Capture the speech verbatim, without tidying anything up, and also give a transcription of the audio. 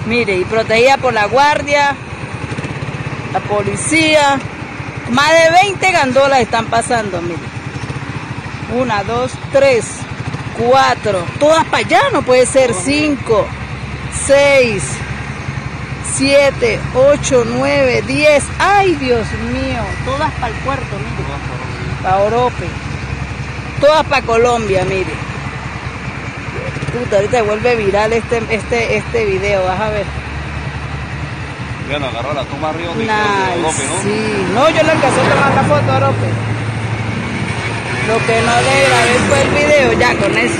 Mire, y protegida por la guardia, la policía. Más de veinte gandolas están pasando, mire. Una, dos, tres, cuatro. Todas para allá, no puede ser. Cinco, seis, siete, ocho, nueve, diez. Ay, Dios mío. Todas para el puerto, mire. Para Orope. Todas para Colombia, mire. Puta, ahorita vuelve viral este, este, este video, vas a ver. Bueno, agarró la toma arriba de Nice, Orope, ¿no? sí. No, yo le alcancé a tomar la foto a Orope. Lo que no le grabé fue el video, ya con eso.